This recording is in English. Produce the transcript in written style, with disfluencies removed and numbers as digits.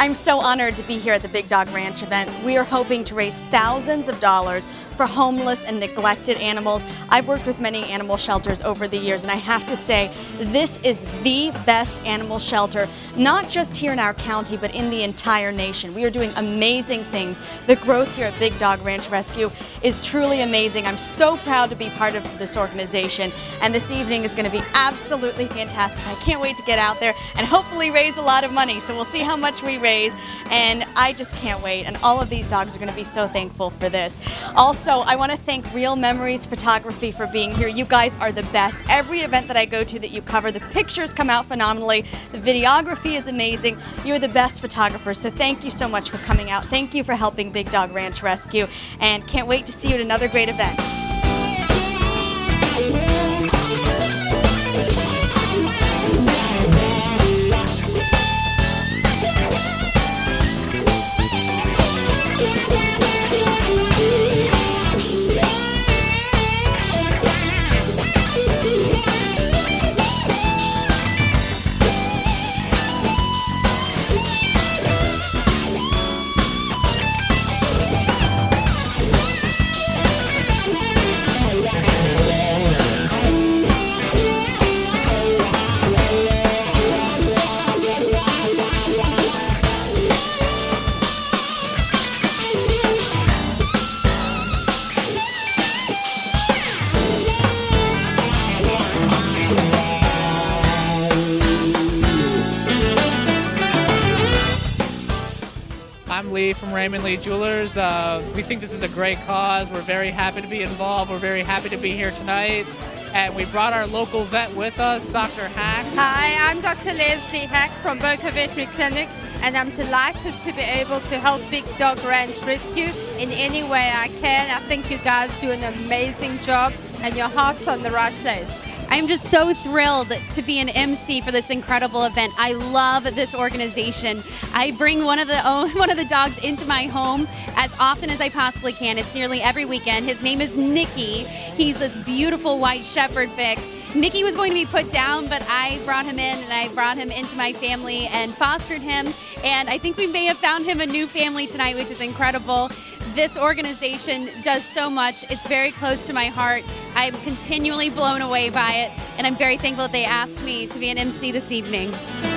I'm so honored to be here at the Big Dog Ranch event. We are hoping to raise thousands of dollars for homeless and neglected animals. I've worked with many animal shelters over the years, and I have to say, this is the best animal shelter, not just here in our county, but in the entire nation. We are doing amazing things. The growth here at Big Dog Ranch Rescue is truly amazing. I'm so proud to be part of this organization, and this evening is going to be absolutely fantastic. I can't wait to get out there and hopefully raise a lot of money. So we'll see how much we raise, and I just can't wait. And all of these dogs are going to be so thankful for this. Also, I want to thank Real Memories Photography for being here. You guys are the best. Every event that I go to that you cover, the pictures come out phenomenally. The videography is amazing. You're the best photographers, so thank you so much for coming out. Thank you for helping Big Dog Ranch Rescue, and can't wait to see you at another great event. I'm Lee from Raymond Lee Jewelers. We think this is a great cause. We're very happy to be involved. We're very happy to be here tonight. And we brought our local vet with us, Dr. Hack. Hi, I'm Dr. Leslie Hack from Boca Veterinary Clinic, and I'm delighted to be able to help Big Dog Ranch Rescue in any way I can. I think you guys do an amazing job, and your heart's on the right place. I'm just so thrilled to be an MC for this incredible event. I love this organization. I bring one of the dogs into my home as often as I possibly can. It's nearly every weekend. His name is Nicky. He's this beautiful white shepherd mix. Nicky was going to be put down, but I brought him in, and I brought him into my family and fostered him. And I think we may have found him a new family tonight, which is incredible. This organization does so much. It's very close to my heart. I'm continually blown away by it, and I'm very thankful that they asked me to be an MC this evening.